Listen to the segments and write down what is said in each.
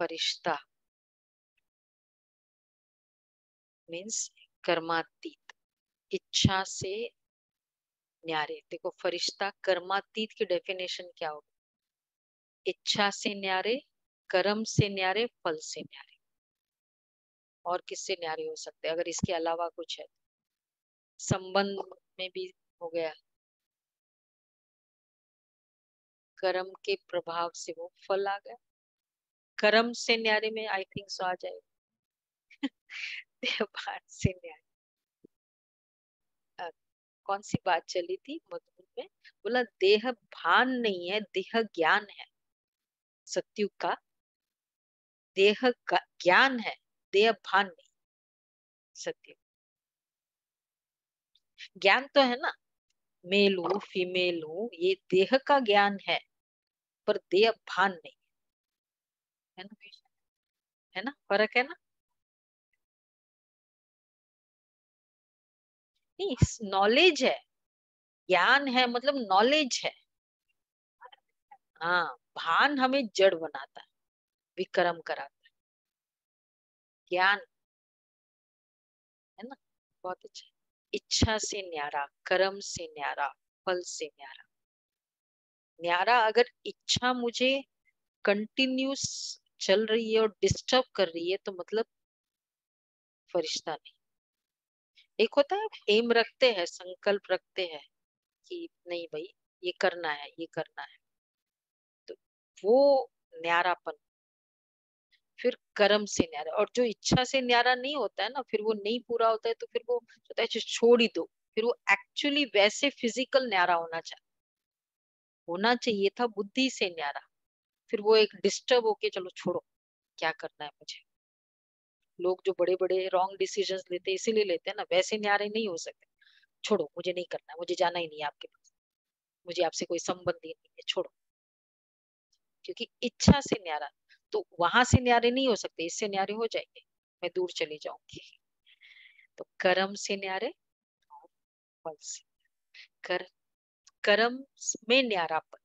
फरिश्ता means कर्मातीत, इच्छा से न्यारे। देखो फरिश्ता कर्मातीत की डेफिनेशन क्या होगी? इच्छा से न्यारे, कर्म से न्यारे, फल से न्यारे। और किससे न्यारे हो सकते हैं अगर इसके अलावा कुछ है? संबंध में भी हो गया, कर्म के प्रभाव से वो फल आ गया। कर्म से न्यारे में आई थिंक सो आ जाएगा। देवभान से न्यारे। कौन सी बात चली थी मधुर में? बोला देह भान नहीं है, देह ज्ञान है। सत्युग का देह ज्ञान है, देह भान नहीं। सत्युग ज्ञान तो है ना, मेल हूँ फीमेल हूँ, ये देह का ज्ञान है, पर देह भान नहीं है ना। है ना, फर्क है ना। नहीं, नॉलेज है, ज्ञान है मतलब नॉलेज है। हाँ, भान हमें जड़ बनाता है, विक्रम कराता है। ज्ञान है ना, बहुत अच्छा। इच्छा से न्यारा, कर्म से न्यारा, फल से न्यारा। न्यारा अगर इच्छा मुझे कंटिन्यूस चल रही है और डिस्टर्ब कर रही है तो मतलब फरिश्ता नहीं। एक होता है एम रखते हैं, संकल्प रखते हैं कि नहीं भाई ये करना है, ये करना है, तो वो न्यारापन। फिर कर्म से न्यारा, और जो इच्छा से न्यारा नहीं होता है ना, फिर वो नहीं पूरा होता है तो फिर वो होता है छोड़ ही दो। फिर वो एक्चुअली वैसे फिजिकल न्यारा होना चाहिए था, बुद्धि से न्यारा। फिर वो एक डिस्टर्ब होके चलो छोड़ो, क्या करना है मुझे। लोग जो बड़े बड़े रॉन्ग डिसीजंस लेते हैं इसीलिए लेते हैं ना, वैसे न्यारे नहीं हो सकते। छोड़ो, मुझे नहीं करना है, मुझे जाना ही नहीं है आपके पास, मुझे आपसे कोई संबंध ही नहीं है, छोड़ो। क्योंकि इच्छा से न्यारा, तो वहां से न्यारे नहीं हो सकते, इससे न्यारे हो जाएंगे, मैं दूर चली जाऊंगी। तो कर्म से न्यारे और फल से। कर कर्म में न्यारापन,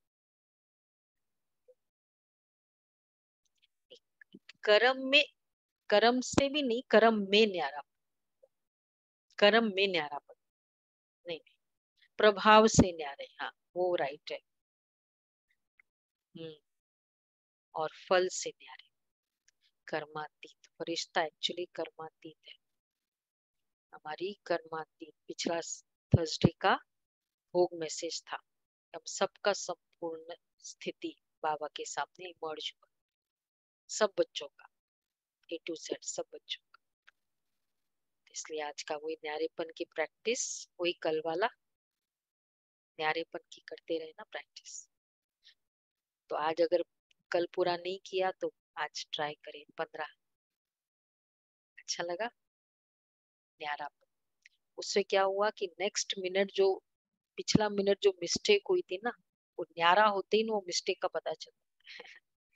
कर्म में, कर्म से भी नहीं, कर्म में न्यारापन। कर्म में न्यारापन नहीं, प्रभाव से न्यारे, हाँ वो राइट है। हम्म। और फल से न्यारे, कर्मातीत। फरिश्ता एक्चुअली कर्मातीत है, हमारी कर्मातीत। पिछला थर्सडे का भोग मैसेज था, हम सबका संपूर्ण स्थिति बाबा के सामने इमर्ज हुआ, सब बच्चों का, ए टू जेड सब बच्चों का। इसलिए आज का वही न्यारेपन की प्रैक्टिस, वही कल वाला न्यारेपन की करते रहे ना प्रैक्टिस। तो आज अगर कल पूरा नहीं किया तो आज ट्राई करें 15। अच्छा लगा न्यारापन। उससे क्या हुआ कि नेक्स्ट मिनट जो, पिछला मिनट जो मिस्टेक हुई थी ना, वो न्यारा होते ही ना वो मिस्टेक का पता चलता।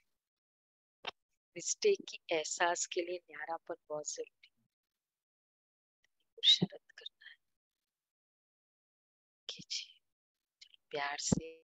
मिस्टेक की एहसास के लिए न्यारापन बहुत जरूरी है। शरत करना है, कीजिए प्यार से।